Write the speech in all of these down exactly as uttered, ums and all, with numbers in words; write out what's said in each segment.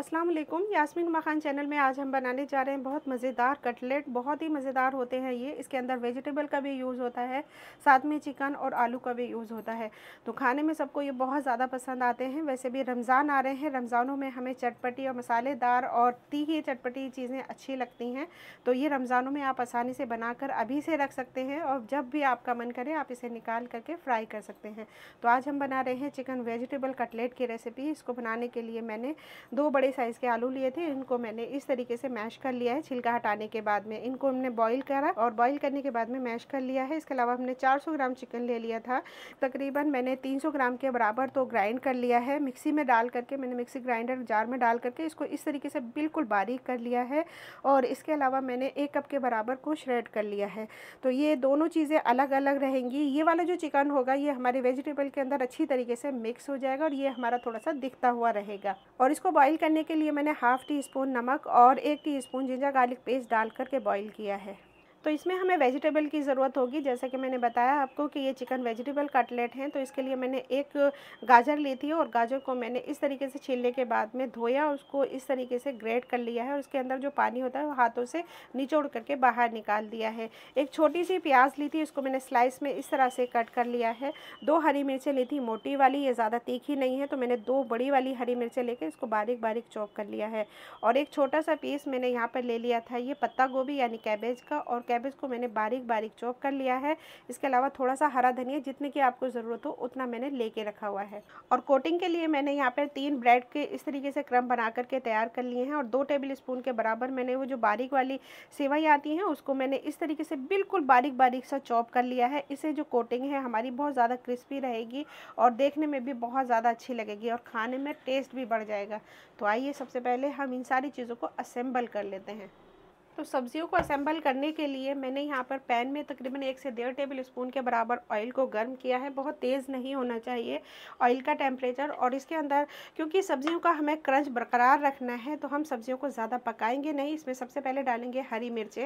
अस्सलाम वालेकुम। यास्मीन उमा खान चैनल में आज हम बनाने जा रहे हैं बहुत मज़ेदार कटलेट। बहुत ही मज़ेदार होते हैं ये। इसके अंदर वेजिटेबल का भी यूज़ होता है, साथ में चिकन और आलू का भी यूज़ होता है। तो खाने में सबको ये बहुत ज़्यादा पसंद आते हैं। वैसे भी रमज़ान आ रहे हैं, रमज़ानों में हमें चटपटी और मसालेदार और तीखी चटपटी चीज़ें अच्छी लगती हैं। तो ये रमज़ानों में आप आसानी से बनाकर अभी से रख सकते हैं और जब भी आपका मन करे आप इसे निकाल करके फ्राई कर सकते हैं। तो आज हम बना रहे हैं चिकन वेजिटेबल कटलेट की रेसिपी। इसको बनाने के लिए मैंने दो बड़े साइज़ के आलू लिए थे। इनको मैंने इस तरीके से मैश कर लिया है। छिलका हटाने के बाद में इनको हमने बॉईल करा और बॉईल करने के बाद में मैश कर लिया है। इसके अलावा हमने चार सौ ग्राम चिकन ले लिया था। तकरीबन मैंने तीन सौ ग्राम के बराबर तो ग्राइंड कर लिया है। मिक्सी में डाल करके मैंने मिक्सी ग्राइंडर जार में डाल करके इसको इस तरीके से बिल्कुल बारीक कर लिया है। और इसके अलावा मैंने एक कप के बराबर को श्रेड कर लिया है। तो ये दोनों चीज़ें अलग अलग रहेंगी। ये वाला जो चिकन होगा ये हमारे वेजिटेबल के अंदर अच्छी तरीके से मिक्स हो जाएगा और ये हमारा थोड़ा सा दिखता हुआ रहेगा। और इसको बॉईल करने के लिए मैंने हाफ़ टी स्पून नमक और एक टीस्पून जिंजर गार्लिक पेस्ट डाल करके बॉईल किया है। तो इसमें हमें वेजिटेबल की ज़रूरत होगी। जैसे कि मैंने बताया आपको कि ये चिकन वेजिटेबल कटलेट हैं, तो इसके लिए मैंने एक गाजर ली थी और गाजर को मैंने इस तरीके से छीलने के बाद में धोया और उसको इस तरीके से ग्रेट कर लिया है और उसके अंदर जो पानी होता है वो हाथों से निचोड़ करके बाहर निकाल दिया है। एक छोटी सी प्याज ली थी, इसको मैंने स्लाइस में इस तरह से कट कर लिया है। दो हरी मिर्चें ली थी मोटी वाली, ये ज़्यादा तीखी नहीं है, तो मैंने दो बड़ी वाली हरी मिर्चें लेकर इसको बारीक बारीक चॉप कर लिया है। और एक छोटा सा पीस मैंने यहाँ पर ले लिया था ये पत्ता गोभी यानी कैबेज का, और कैबेज को मैंने बारीक बारीक चॉप कर लिया है। इसके अलावा थोड़ा सा हरा धनिया, जितने की आपको ज़रूरत हो उतना मैंने लेके रखा हुआ है। और कोटिंग के लिए मैंने यहाँ पर तीन ब्रेड के इस तरीके से क्रम्ब बना करके तैयार कर लिए हैं और दो टेबल स्पून के बराबर मैंने वो जो बारीक वाली सेवई आती हैं उसको मैंने इस तरीके से बिल्कुल बारीक बारीक सा चॉप कर लिया है। इससे जो कोटिंग है हमारी बहुत ज़्यादा क्रिस्पी रहेगी और देखने में भी बहुत ज़्यादा अच्छी लगेगी और खाने में टेस्ट भी बढ़ जाएगा। तो आइए सबसे पहले हम इन सारी चीज़ों को असेंबल कर लेते हैं। तो सब्जियों को असेंबल करने के लिए मैंने यहाँ पर पैन में तकरीबन एक से डेढ़ टेबल स्पून के बराबर ऑयल को गर्म किया है। बहुत तेज़ नहीं होना चाहिए ऑयल का टेम्परेचर। और इसके अंदर क्योंकि सब्जियों का हमें क्रंच बरकरार रखना है तो हम सब्जियों को ज़्यादा पकाएंगे नहीं। इसमें सबसे पहले डालेंगे हरी मिर्चें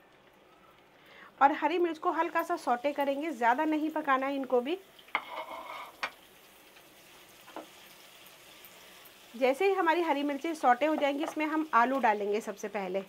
और हरी मिर्च को हल्का सा सौटे करेंगे, ज़्यादा नहीं पकाना है इनको भी। जैसे ही हमारी हरी मिर्चें सौटे हो जाएंगी इसमें हम आलू डालेंगे सबसे पहले।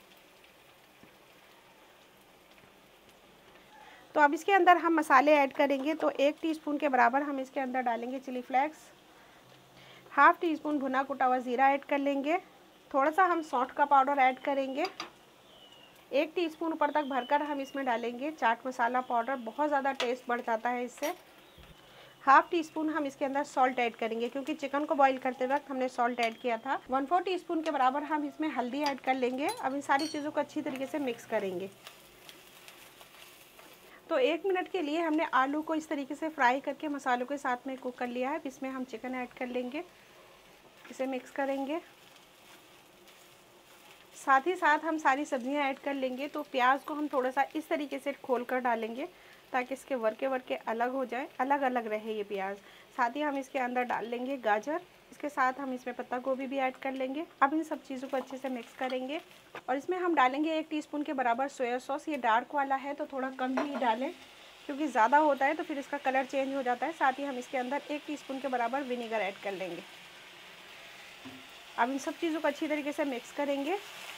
तो अब इसके अंदर हम मसाले ऐड करेंगे। तो एक टीस्पून के बराबर हम इसके अंदर डालेंगे chilli flakes, half teaspoon भुना कुटा हुआ ज़ीरा ऐड कर लेंगे, थोड़ा सा हम सौंठ का पाउडर ऐड करेंगे, एक टीस्पून ऊपर तक भरकर हम इसमें डालेंगे चाट मसाला पाउडर, बहुत ज़्यादा टेस्ट बढ़ जाता है इससे। हाफ़ टी स्पून हम इसके अंदर सॉल्ट ऐड करेंगे क्योंकि चिकन को बॉईल करते वक्त हमने सॉल्ट ऐड किया था। वन फोर टी स्पून के बराबर हम इसमें हल्दी ऐड कर लेंगे। अब इन सारी चीज़ों को अच्छी तरीके से मिक्स करेंगे। तो एक मिनट के लिए हमने आलू को इस तरीके से फ्राई करके मसालों के साथ में कुक कर लिया है। इसमें हम चिकन ऐड कर लेंगे, इसे मिक्स करेंगे। साथ ही साथ हम सारी सब्जियां ऐड कर लेंगे। तो प्याज को हम थोड़ा सा इस तरीके से खोल कर डालेंगे ताकि इसके वर्के वर्के अलग हो जाए, अलग अलग रहे ये प्याज। साथ ही हम इसके अंदर डाल लेंगे गाजर, इसके साथ हम इसमें पत्ता गोभी भी ऐड कर लेंगे। अब इन सब चीज़ों को अच्छे से मिक्स करेंगे और इसमें हम डालेंगे एक टीस्पून के बराबर सोया सॉस। ये डार्क वाला है तो थोड़ा कम ही डालें क्योंकि ज़्यादा होता है तो फिर इसका कलर चेंज हो जाता है। साथ ही हम इसके अंदर एक टीस्पून के बराबर विनेगर ऐड कर लेंगे। अब इन सब चीज़ों को अच्छी तरीके से मिक्स करेंगे।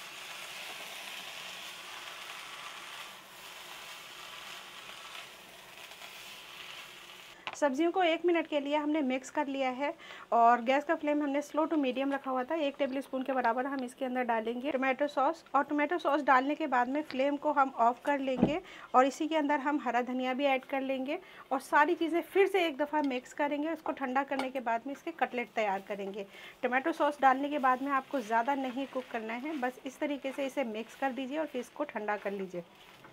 सब्जियों को एक मिनट के लिए हमने मिक्स कर लिया है और गैस का फ्लेम हमने स्लो टू मीडियम रखा हुआ था। एक टेबल स्पून के बराबर हम इसके अंदर डालेंगे टोमेटो सॉस और टोमेटो सॉस डालने के बाद में फ्लेम को हम ऑफ कर लेंगे और इसी के अंदर हम हरा धनिया भी ऐड कर लेंगे और सारी चीज़ें फिर से एक दफ़ा मिक्स करेंगे। उसको ठंडा करने के बाद में इसके कटलेट तैयार करेंगे। टोमेटो सॉस डालने के बाद में आपको ज़्यादा नहीं कुक करना है, बस इस तरीके से इसे मिक्स कर दीजिए और फिर इसको ठंडा कर लीजिए।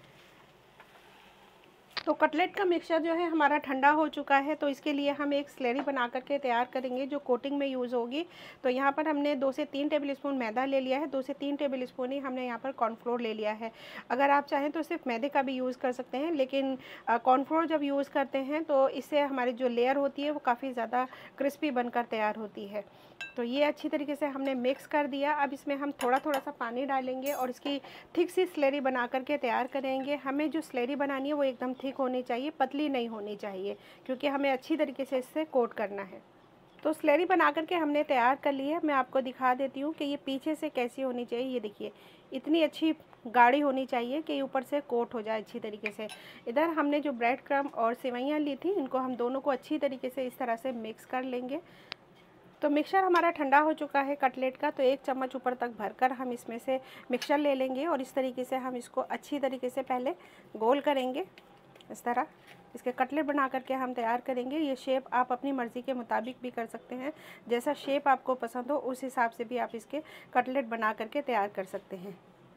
तो कटलेट का मिक्सचर जो है हमारा ठंडा हो चुका है। तो इसके लिए हम एक स्लरी बना करके तैयार करेंगे जो कोटिंग में यूज़ होगी। तो यहाँ पर हमने दो से तीन टेबल स्पून मैदा ले लिया है, दो से तीन टेबल स्पून ही हमने यहाँ पर कॉर्नफ्लोर ले लिया है। अगर आप चाहें तो सिर्फ मैदे का भी यूज़ कर सकते हैं, लेकिन कॉर्नफ्लोर जब यूज़ करते हैं तो इससे हमारी जो लेयर होती है वो काफ़ी ज़्यादा क्रिस्पी बनकर तैयार होती है। तो ये अच्छी तरीके से हमने मिक्स कर दिया। अब इसमें हम थोड़ा थोड़ा सा पानी डालेंगे और इसकी थिक सी स्लरी बना करके तैयार करेंगे। हमें जो स्लरी बनानी है वो एकदम थिक होनी चाहिए, पतली नहीं होनी चाहिए, क्योंकि हमें अच्छी तरीके से इससे कोट करना है। तो स्लरी बना करके हमने तैयार कर ली है। मैं आपको दिखा देती हूँ कि ये पीछे से कैसी होनी चाहिए। ये देखिए इतनी अच्छी गाढ़ी होनी चाहिए कि ऊपर से कोट हो जाए अच्छी तरीके से। इधर हमने जो ब्रेड क्रम और सेवइयाँ ली थी, इनको हम दोनों को अच्छी तरीके से इस तरह से मिक्स कर लेंगे। तो मिक्सचर हमारा ठंडा हो चुका है कटलेट का, तो एक चम्मच ऊपर तक भरकर हम इसमें से मिक्सचर ले लेंगे और इस तरीके से हम इसको अच्छी तरीके से पहले गोल करेंगे। इस तरह इसके कटलेट बना करके हम तैयार करेंगे। ये शेप आप अपनी मर्ज़ी के मुताबिक भी कर सकते हैं, जैसा शेप आपको पसंद हो उस हिसाब से भी आप इसके कटलेट बना करके तैयार कर सकते हैं।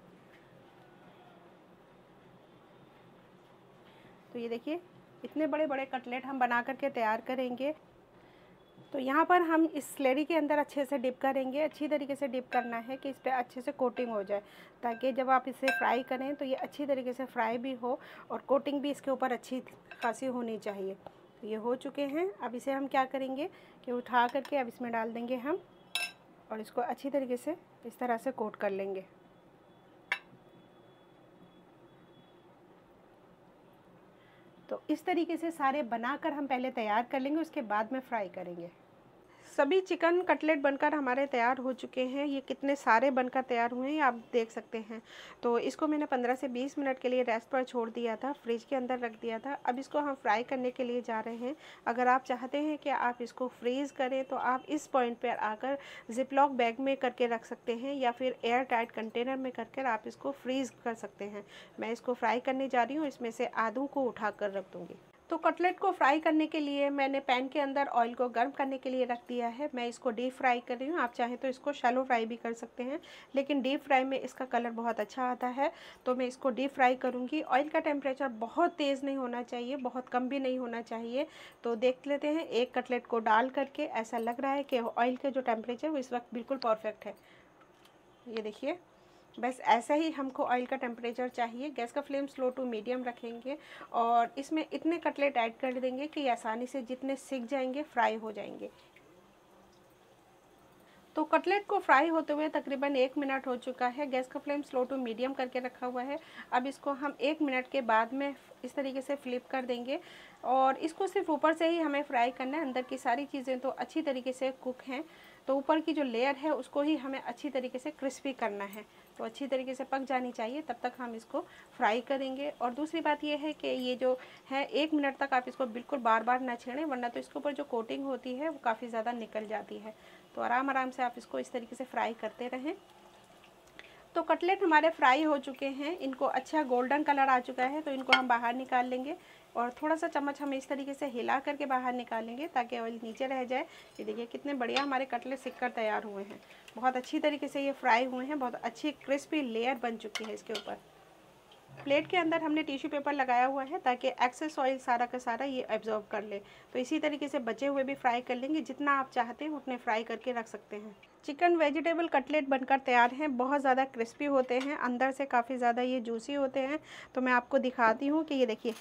तो ये देखिए इतने बड़े बड़े कटलेट हम बना करके तैयार करेंगे। तो यहाँ पर हम इस स्लरी के अंदर अच्छे से डिप करेंगे। अच्छी तरीके से डिप करना है कि इस पर अच्छे से कोटिंग हो जाए, ताकि जब आप इसे फ्राई करें तो ये अच्छी तरीके से फ्राई भी हो और कोटिंग भी इसके ऊपर अच्छी खासी होनी चाहिए। तो ये हो चुके हैं। अब इसे हम क्या करेंगे कि उठा करके अब इसमें डाल देंगे हम और इसको अच्छी तरीके से इस तरह से कोट कर लेंगे। तो इस तरीके से सारे बनाकर हम पहले तैयार कर लेंगे, उसके बाद में फ्राई करेंगे। सभी चिकन कटलेट बनकर हमारे तैयार हो चुके हैं। ये कितने सारे बनकर तैयार हुए हैं आप देख सकते हैं। तो इसको मैंने पंद्रह से बीस मिनट के लिए रेस्ट पर छोड़ दिया था, फ्रिज के अंदर रख दिया था। अब इसको हम फ्राई करने के लिए जा रहे हैं। अगर आप चाहते हैं कि आप इसको फ्रीज़ करें तो आप इस पॉइंट पर आकर जिपलॉक बैग में करके रख सकते हैं या फिर एयर टाइट कंटेनर में करके आप इसको फ्रीज़ कर सकते हैं। मैं इसको फ्राई करने जा रही हूँ, इसमें से आधों को उठा कर रख दूँगी। तो कटलेट को फ्राई करने के लिए मैंने पैन के अंदर ऑयल को गर्म करने के लिए रख दिया है। मैं इसको डीप फ्राई कर रही हूँ। आप चाहें तो इसको शैलो फ्राई भी कर सकते हैं, लेकिन डीप फ्राई में इसका कलर बहुत अच्छा आता है, तो मैं इसको डीप फ्राई करूँगी। ऑयल का टेम्परेचर बहुत तेज़ नहीं होना चाहिए, बहुत कम भी नहीं होना चाहिए। तो देख लेते हैं, एक कटलेट को डाल करके ऐसा लग रहा है कि ऑयल के जो टेम्परेचर वो इस वक्त बिल्कुल परफेक्ट है। ये देखिए बस ऐसा ही हमको ऑयल का टेम्परेचर चाहिए। गैस का फ्लेम स्लो टू मीडियम रखेंगे और इसमें इतने कटलेट ऐड कर देंगे कि आसानी से जितने सिक जाएंगे फ्राई हो जाएंगे। तो कटलेट को फ्राई होते हुए तकरीबन एक मिनट हो चुका है। गैस का फ्लेम स्लो टू मीडियम करके रखा हुआ है। अब इसको हम एक मिनट के बाद में इस तरीके से फ्लिप कर देंगे और इसको सिर्फ ऊपर से ही हमें फ्राई करना है। अंदर की सारी चीज़ें तो अच्छी तरीके से कुक हैं, तो ऊपर की जो लेयर है उसको ही हमें अच्छी तरीके से क्रिस्पी करना है। तो अच्छी तरीके से पक जानी चाहिए, तब तक हम इसको फ्राई करेंगे। और दूसरी बात यह है कि ये जो है एक मिनट तक आप इसको बिल्कुल बार बार ना छेड़ें, वरना तो इसके ऊपर जो कोटिंग होती है वो काफ़ी ज़्यादा निकल जाती है। तो आराम आराम से आप इसको इस तरीके से फ्राई करते रहें। तो कटलेट हमारे फ्राई हो चुके हैं, इनको अच्छा गोल्डन कलर आ चुका है, तो इनको हम बाहर निकाल लेंगे और थोड़ा सा चम्मच हम इस तरीके से हिला करके बाहर निकालेंगे ताकि ऑयल नीचे रह जाए। ये देखिए कितने बढ़िया हमारे कटलेट सिक कर तैयार हुए हैं। बहुत अच्छी तरीके से ये फ्राई हुए हैं, बहुत अच्छी क्रिस्पी लेयर बन चुकी है इसके ऊपर। प्लेट के अंदर हमने टिश्यू पेपर लगाया हुआ है ताकि एक्सेस ऑयल सारा का सारा ये एब्जॉर्ब कर ले। तो इसी तरीके से बचे हुए भी फ्राई कर लेंगे, जितना आप चाहते हैं उतने फ्राई करके रख सकते हैं। चिकन वेजिटेबल कटलेट बनकर तैयार हैं। बहुत ज़्यादा क्रिस्पी होते हैं, अंदर से काफ़ी ज़्यादा ये जूसी होते हैं। तो मैं आपको दिखाती हूँ कि ये देखिए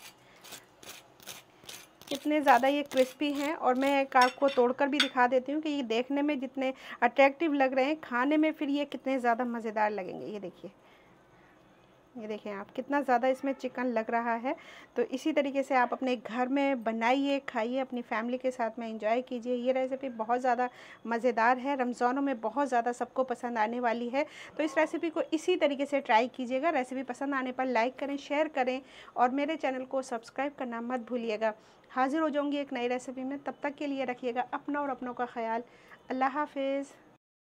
कितने ज़्यादा ये क्रिस्पी हैं। और मैं एक आपको तोड़कर भी दिखा देती हूँ कि ये देखने में जितने अट्रैक्टिव लग रहे हैं, खाने में फिर ये कितने ज़्यादा मज़ेदार लगेंगे। ये देखिए, ये देखें आप कितना ज़्यादा इसमें चिकन लग रहा है। तो इसी तरीके से आप अपने घर में बनाइए, खाइए, अपनी फैमिली के साथ में एंजॉय कीजिए। ये रेसिपी बहुत ज़्यादा मज़ेदार है, रमज़ानों में बहुत ज़्यादा सबको पसंद आने वाली है। तो इस रेसिपी को इसी तरीके से ट्राई कीजिएगा। रेसिपी पसंद आने पर लाइक करें, शेयर करें और मेरे चैनल को सब्सक्राइब करना मत भूलिएगा। हाजिर हो जाऊँगी एक नई रेसिपी में, तब तक के लिए रखिएगा अपना और अपनों का ख्याल। अल्लाह हाफिज़।